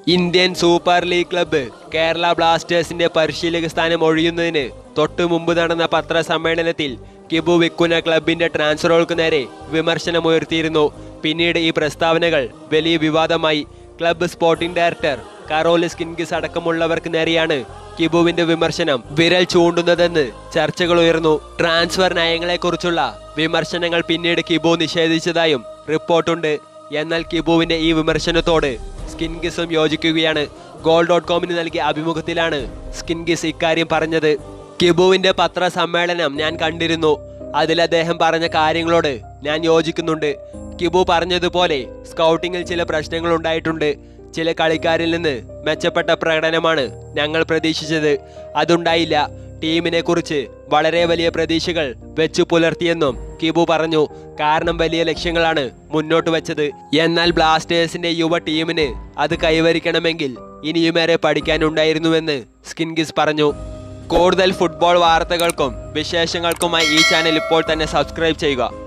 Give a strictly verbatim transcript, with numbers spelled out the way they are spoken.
Indian super league club Kerala ബ്ലാസ്റ്റേഴ്സിന്റെ പരിശീലക സ്ഥാനം ഒഴിയുന്നതിന് തൊട്ടു മുമ്പ് നടന്ന പത്രസമ്മേളനത്തിൽ കിബു വിക്കുന്ന ക്ലബിന്റെ ട്രാൻസ്ഫറുകൾക്ക് നേരെ വിമർശനമുയർത്തിയിരുന്നു. പിന്നീട് ഈ പ്രസ്താവനകൾ വലിയ വിവാദമായി. ക്ലബ്ബ് സ്പോർട്ടിംഗ് ഡയറക്ടർ കരോലിസ് കിൻഗിസ് അടക്കമുള്ളവർക്ക് നേരെയാണ് കിബുവിന്റെ വിമർശനം വിരൽ ചൂണ്ടുന്നതെന്ന് ചർച്ചകൾ ഉയർന്നു. ട്രാൻസ്ഫർ നയങ്ങളെക്കുറിച്ചുള്ള വിമർശനങ്ങൾ പിന്നീട് കിബു നിഷേധിച്ചതായും റിപ്പോർട്ടുണ്ട്. എന്നാൽ കിബുവിന്റെ ഈ വിമർശനത്തോട് സ്കിൻഗിസും യോജിക്കുകയാണ്. ഗോൾ ഡോട്ട് കോമിന് നൽകിയ അഭിമുഖത്തിലാണ് സ്കിൻഗിസ് ഇക്കാര്യം പറഞ്ഞത്. കിബുവിന്റെ പത്രസമ്മേളനം ഞാൻ കണ്ടിരുന്നു. അതിൽ അദ്ദേഹം പറഞ്ഞ കാര്യങ്ങളോട് ഞാൻ യോജിക്കുന്നുണ്ട്. കിബു പറഞ്ഞതുപോലെ സ്കൗട്ടിങ്ങിൽ ചില പ്രശ്നങ്ങൾ ഉണ്ടായിട്ടുണ്ട്. ചില കളിക്കാരിൽ നിന്ന് മെച്ചപ്പെട്ട പ്രകടനമാണ് ഞങ്ങൾ പ്രതീക്ഷിച്ചത്. അതുണ്ടായില്ല. ടീമിനെ കുറിച്ച് വളരെ വലിയ പ്രതീക്ഷകൾ വെച്ചു പുലർത്തിയെന്നും കിബു പറഞ്ഞു. കാരണം വലിയ ലക്ഷ്യങ്ങളാണ് മുന്നോട്ട് വെച്ചത്. എന്നാൽ ബ്ലാസ്റ്റേഴ്സിന്റെ യുവ ടീമിന് അത് കൈവരിക്കണമെങ്കിൽ ഇനിയുമേറെ പഠിക്കാനുണ്ടായിരുന്നുവെന്ന് സ്കിൻഗിസ് പറഞ്ഞു. കൂടുതൽ ഫുട്ബോൾ വാർത്തകൾക്കും വിശേഷങ്ങൾക്കുമായി ഈ ചാനൽ ഇപ്പോൾ തന്നെ സബ്സ്ക്രൈബ് ചെയ്യുക.